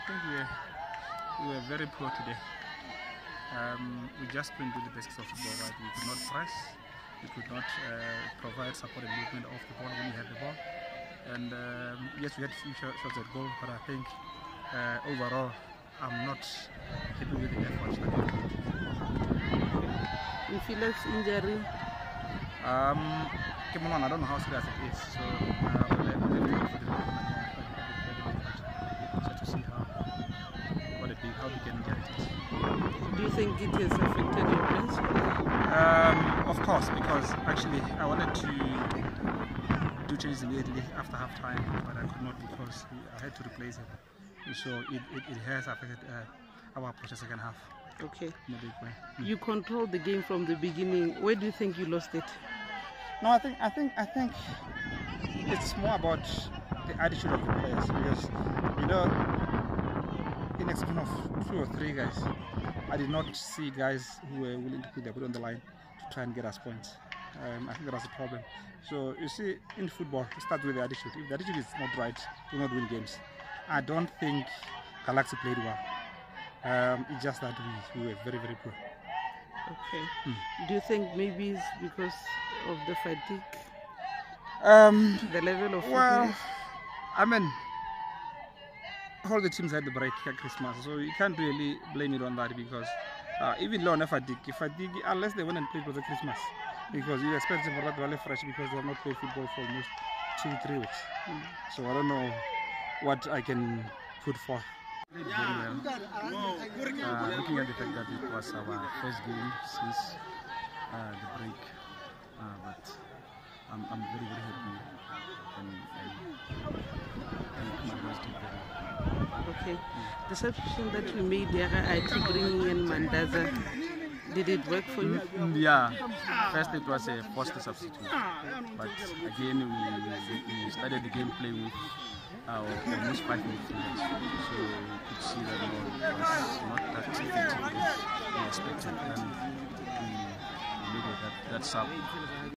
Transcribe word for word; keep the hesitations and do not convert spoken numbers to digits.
think we were, we were very poor today. Um, we just couldn't do the basics of football right. We could not press, we could not uh, provide support and movement off the ball when we had the ball. And um, yes, we had a few shots at goal, but I think uh, overall, I'm not happy with the effort that we put. Mfila's injury? Um, come on, I don't know how serious it is, so uh, we'll, we'll wait for the match to see how, what it be, how we can get it. Do you think it has affected your plans? Um, of course, because actually I wanted to do changes immediately after half time, but I could not because I had to replace him. So it, it, it has affected uh, our approach the second half. Okay. In a big way. Mm. You controlled the game from the beginning. Where do you think you lost it? No, I think I think I think it's more about the attitude of the players, because you know, in exception of two or three guys, I did not see guys who were willing to put their foot on the line to try and get us points. Um, I think that was a problem. So you see, in football, it starts with the attitude. If the attitude is not right, you will not win games. I don't think Galaxy played well. Um, it's just that we, we were very, very poor. Okay. Mm. Do you think maybe it's because of the fatigue? Um, the level of well, fitness? I mean, all the teams had the break at Christmas, so you can't really blame it on that, because uh, even though on fatigue, fatigue, unless they went and played for the Christmas, because you expect them to be really fresh because they have not played football for almost two, three weeks. Mm. So I don't know what I can put forth. Very well. Uh, looking at the fact that it was our first game since uh, the break, uh, but I'm, I'm very, very happy and, and, and my boys did very well. Okay. Yeah. The substitution that you made, Yara I T bringing in Mandaza, did it work for you? Mm, yeah. First it was a forced substitute, but again we, we started the game playing with Uh, almost five minutes, so you could see that no, it was not that effective as we expected, and we made that, that sub.